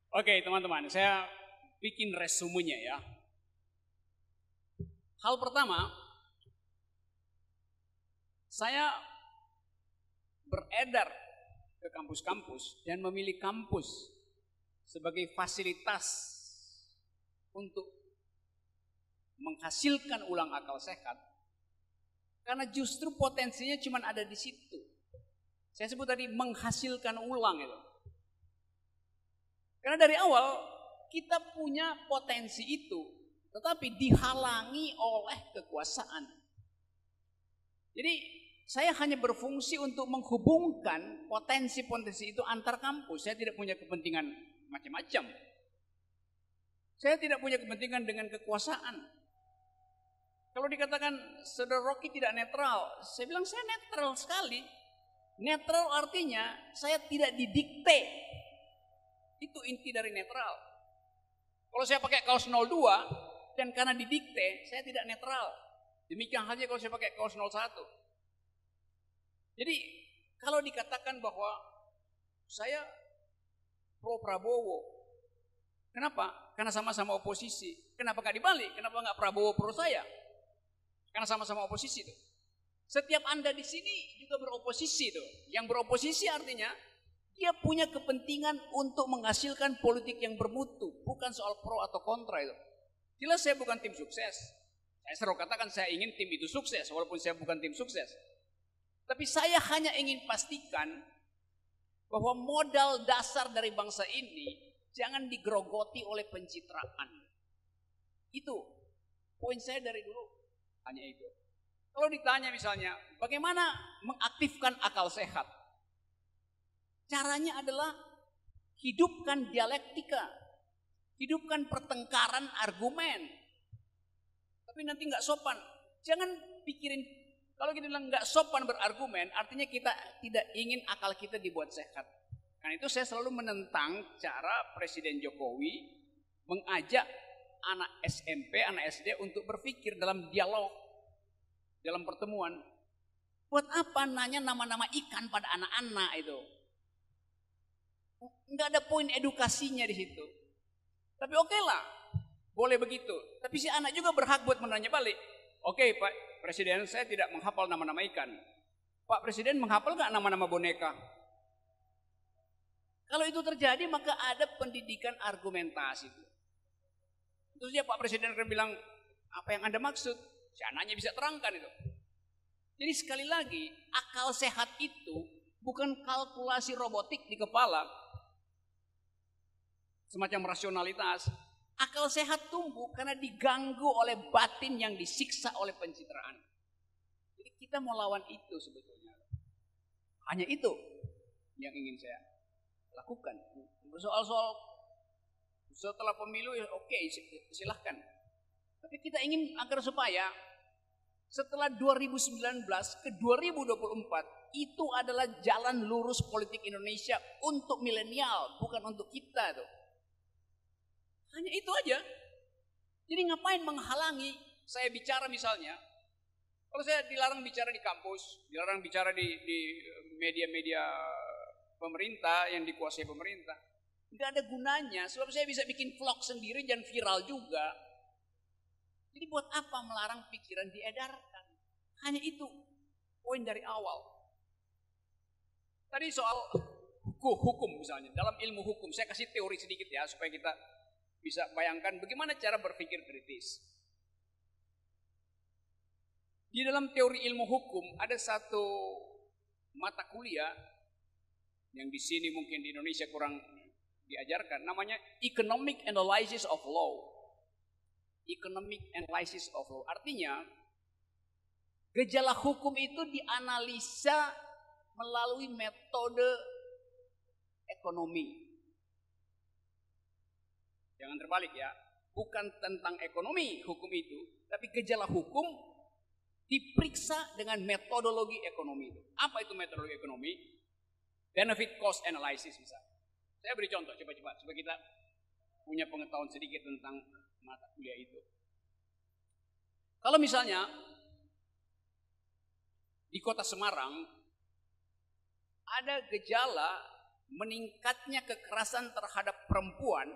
Oke, teman-teman, saya bikin resumenya ya. Hal pertama, saya beredar ke kampus-kampus dan memilih kampus sebagai fasilitas untuk menghasilkan ulang akal sehat. Karena justru potensinya cuma ada di situ. Saya sebut tadi menghasilkan ulang itu. Karena dari awal kita punya potensi itu, tetapi dihalangi oleh kekuasaan. Jadi saya hanya berfungsi untuk menghubungkan potensi-potensi itu antar kampus. Saya tidak punya kepentingan macam-macam. Saya tidak punya kepentingan dengan kekuasaan. Kalau dikatakan Saudara Rocky tidak netral, saya bilang saya netral sekali. Netral artinya saya tidak didikte. Itu inti dari netral. Kalau saya pakai kaos 02 dan karena didikte, saya tidak netral. Demikian halnya kalau saya pakai kaos 01. Jadi kalau dikatakan bahwa saya pro Prabowo, kenapa? Karena sama-sama oposisi. Kenapa nggak dibalik? Kenapa nggak Prabowo pro saya? Karena sama-sama oposisi tuh. Setiap Anda di sini juga beroposisi tuh. Yang beroposisi artinya dia punya kepentingan untuk menghasilkan politik yang bermutu, bukan soal pro atau kontra itu. Jelas saya bukan tim sukses. Saya selalu katakan saya ingin tim itu sukses, walaupun saya bukan tim sukses. Tapi saya hanya ingin pastikan bahwa modal dasar dari bangsa ini jangan digerogoti oleh pencitraan. Itu poin saya dari dulu, hanya itu. Kalau ditanya misalnya, bagaimana mengaktifkan akal sehat? Caranya adalah hidupkan dialektika, hidupkan pertengkaran argumen. Tapi nanti nggak sopan. Jangan pikirin, kalau kita bilang nggak sopan berargumen, artinya kita tidak ingin akal kita dibuat sehat. Karena itu saya selalu menentang cara Presiden Jokowi mengajak anak SMP, anak SD untuk berpikir dalam dialog, dalam pertemuan. Buat apa nanya nama-nama ikan pada anak-anak itu? Nggak ada poin edukasinya di situ. Tapi oke lah, boleh begitu. Tapi si anak juga berhak buat menanya balik. Oke Pak Presiden, saya tidak menghafal nama-nama ikan. Pak Presiden menghafal nggak nama-nama boneka? Kalau itu terjadi maka ada pendidikan argumentasi. Terus ya Pak Presiden akan bilang, apa yang Anda maksud? Si anaknya bisa terangkan itu. Jadi sekali lagi, akal sehat itu bukan kalkulasi robotik di kepala, semacam rasionalitas. Akal sehat tumbuh karena diganggu oleh batin yang disiksa oleh pencitraan. Jadi kita mau lawan itu sebetulnya. Hanya itu yang ingin saya lakukan. Soal-soal setelah pemilu ya oke, silahkan. Tapi kita ingin agar supaya setelah 2019 ke 2024 itu adalah jalan lurus politik Indonesia untuk milenial, bukan untuk kita tuh. Hanya itu aja. Jadi ngapain menghalangi saya bicara misalnya? Kalau saya dilarang bicara di kampus, dilarang bicara di media-media pemerintah yang dikuasai pemerintah, nggak ada gunanya. Sebab saya bisa bikin vlog sendiri dan viral juga. Jadi buat apa melarang pikiran diedarkan? Hanya itu poin dari awal. Tadi soal hukum misalnya, dalam ilmu hukum saya kasih teori sedikit ya supaya kita bisa bayangkan bagaimana cara berpikir kritis. Di dalam teori ilmu hukum ada satu mata kuliah yang di sini mungkin di Indonesia kurang diajarkan, namanya Economic Analysis of Law. Economic Analysis of Law artinya gejala hukum itu dianalisa melalui metode ekonomi. Jangan terbalik ya, bukan tentang ekonomi hukum itu, tapi gejala hukum diperiksa dengan metodologi ekonomi itu. Apa itu metodologi ekonomi? Benefit cost analysis misalnya. Saya beri contoh cepat-cepat supaya kita punya pengetahuan sedikit tentang mata kuliah itu. Kalau misalnya di kota Semarang ada gejala meningkatnya kekerasan terhadap perempuan,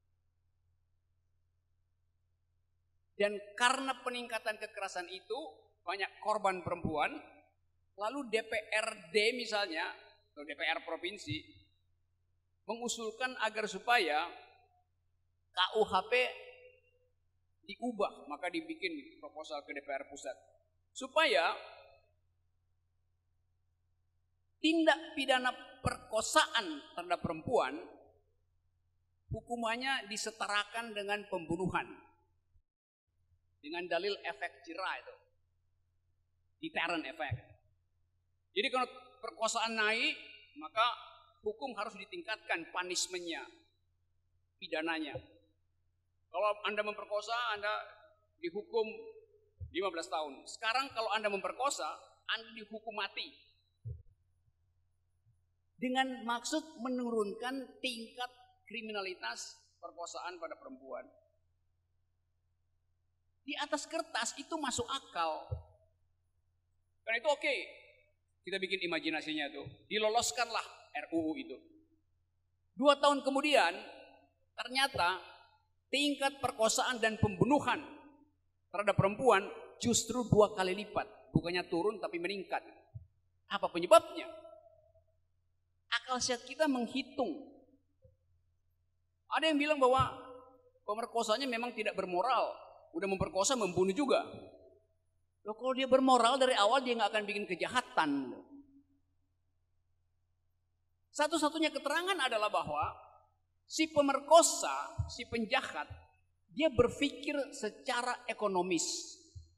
dan karena peningkatan kekerasan itu banyak korban perempuan, lalu DPRD misalnya, atau DPR provinsi, mengusulkan agar supaya KUHP diubah, maka dibikin proposal ke DPR pusat, supaya tindak pidana perkosaan terhadap perempuan hukumannya disetarakan dengan pembunuhan, dengan dalil efek jerah itu, deterrent effect. Jadi kalau perkosaan naik, maka hukum harus ditingkatkan punishment-nya, pidananya. Kalau Anda memperkosa, Anda dihukum 15 tahun. Sekarang kalau Anda memperkosa, Anda dihukum mati. Dengan maksud menurunkan tingkat kriminalitas perkosaan pada perempuan. Di atas kertas itu masuk akal. Karena itu oke. Kita bikin imajinasinya tuh. Diloloskanlah RUU itu. 2 tahun kemudian, ternyata tingkat perkosaan dan pembunuhan terhadap perempuan justru 2 kali lipat. Bukannya turun tapi meningkat. Apa penyebabnya? Akal sehat kita menghitung. Ada yang bilang bahwa pemerkosanya memang tidak bermoral. Udah memperkosa, membunuh juga. Loh, kalau dia bermoral dari awal dia nggak akan bikin kejahatan. Satu-satunya keterangan adalah bahwa si pemerkosa, si penjahat, dia berpikir secara ekonomis.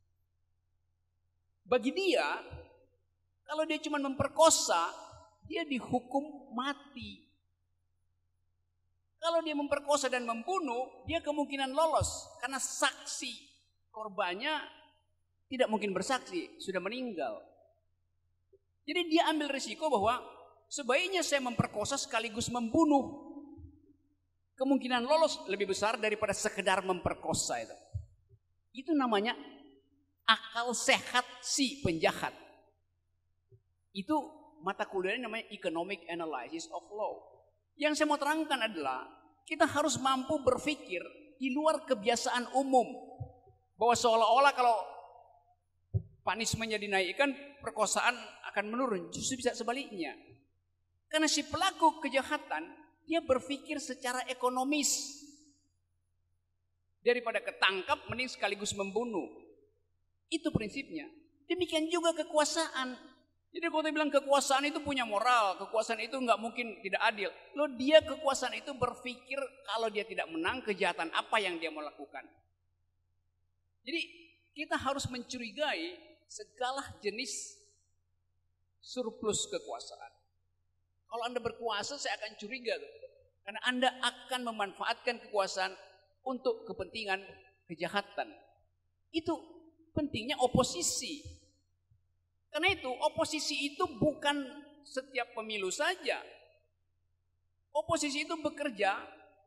Bagi dia, kalau dia cuma memperkosa, dia dihukum mati. Kalau dia memperkosa dan membunuh, dia kemungkinan lolos. Karena saksi korbannya tidak mungkin bersaksi, sudah meninggal. Jadi dia ambil risiko bahwa sebaiknya saya memperkosa sekaligus membunuh. Kemungkinan lolos lebih besar daripada sekedar memperkosa itu. Itu namanya akal sehat si penjahat. Itu mata kuliahnya namanya Economic Analysis of Law. Yang saya mau terangkan adalah kita harus mampu berpikir di luar kebiasaan umum. Bahwa seolah-olah kalau punishment-nya dinaikkan, perkosaan akan menurun. Justru bisa sebaliknya. Karena si pelaku kejahatan, dia berpikir secara ekonomis. Daripada ketangkap, mending sekaligus membunuh. Itu prinsipnya. Demikian juga kekuasaan. Jadi kalau dia bilang kekuasaan itu punya moral, kekuasaan itu nggak mungkin tidak adil. Loh, dia kekuasaan itu berpikir kalau dia tidak menang, kejahatan apa yang dia mau lakukan. Jadi kita harus mencurigai segala jenis surplus kekuasaan. Kalau Anda berkuasa, saya akan curiga tuh. Karena Anda akan memanfaatkan kekuasaan untuk kepentingan kejahatan. Itu pentingnya oposisi. Karena itu oposisi itu bukan setiap pemilu saja. Oposisi itu bekerja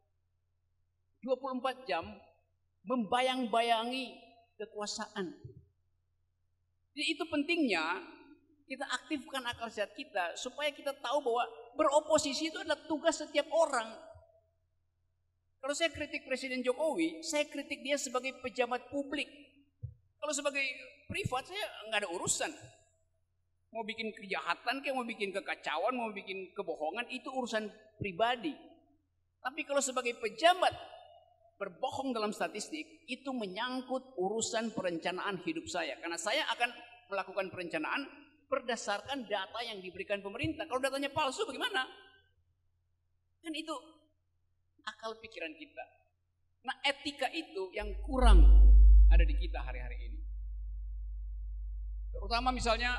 24 jam membayang-bayangi kekuasaan. Jadi itu pentingnya kita aktifkan akal sehat kita supaya kita tahu bahwa beroposisi itu adalah tugas setiap orang. Kalau saya kritik Presiden Jokowi, saya kritik dia sebagai pejabat publik. Kalau sebagai privat saya nggak ada urusan. Mau bikin kejahatan, kayak mau bikin kekacauan, mau bikin kebohongan, itu urusan pribadi. Tapi kalau sebagai pejabat berbohong dalam statistik, itu menyangkut urusan perencanaan hidup saya. Karena saya akan melakukan perencanaan berdasarkan data yang diberikan pemerintah. Kalau datanya palsu bagaimana? Kan itu akal pikiran kita. Nah, etika itu yang kurang ada di kita hari-hari ini. Terutama misalnya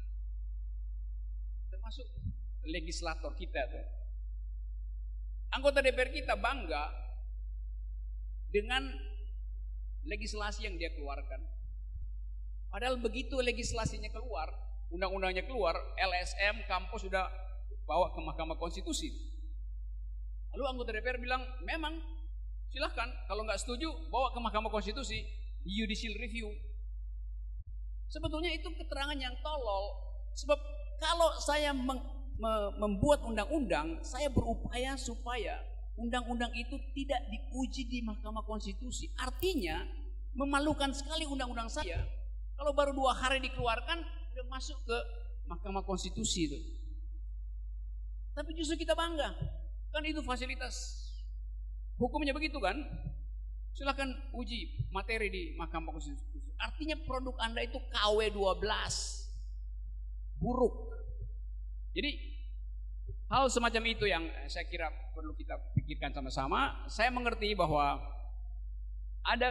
termasuk legislator kita tuh. Anggota DPR kita bangga dengan legislasi yang dia keluarkan. Padahal begitu legislasinya keluar, undang-undangnya keluar, LSM kampus sudah bawa ke Mahkamah Konstitusi. Lalu anggota DPR bilang, memang silahkan, kalau nggak setuju bawa ke Mahkamah Konstitusi, judicial review. Sebetulnya itu keterangan yang tolol. Sebab kalau saya membuat undang-undang, saya berupaya supaya undang-undang itu tidak diuji di Mahkamah Konstitusi. Artinya memalukan sekali undang-undang saya. Kalau baru 2 hari dikeluarkan, udah masuk ke Mahkamah Konstitusi itu. Tapi justru kita bangga, kan itu fasilitas hukumnya begitu kan? Silakan uji materi di Mahkamah Konstitusi. Artinya produk Anda itu KW 12, buruk. Jadi hal semacam itu yang saya kira perlu kita pikirkan sama-sama. Saya mengerti bahwa ada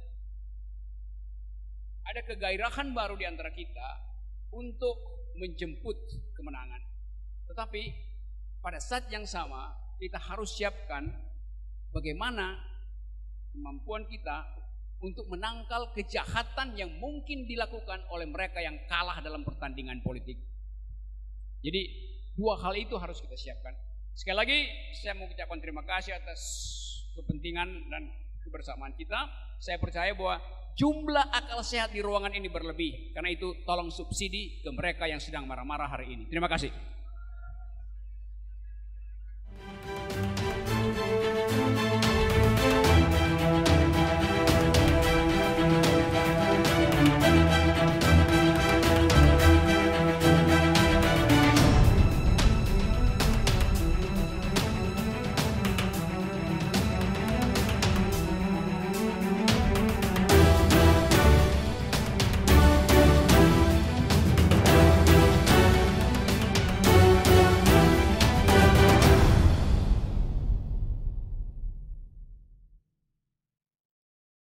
kegairahan baru di antara kita untuk menjemput kemenangan. Tetapi pada saat yang sama kita harus siapkan bagaimana kemampuan kita untuk menangkal kejahatan yang mungkin dilakukan oleh mereka yang kalah dalam pertandingan politik. Jadi 2 hal itu harus kita siapkan. Sekali lagi saya mau ucapkan terima kasih atas kepentingan dan kebersamaan kita. Saya percaya bahwa jumlah akal sehat di ruangan ini berlebih. Karena itu tolong subsidi ke mereka yang sedang marah-marah hari ini. Terima kasih.